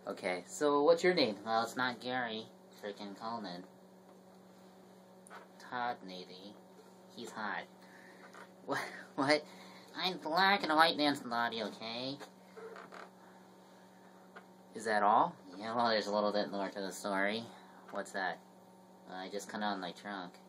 Okay, so what's your name? Well, it's not Gary freaking Coleman. Todd Navy. He's hot. What? What? I'm black and a white man's body, okay? Is that all? Yeah, well, there's a little bit more to the story. What's that? I just cut on my trunk.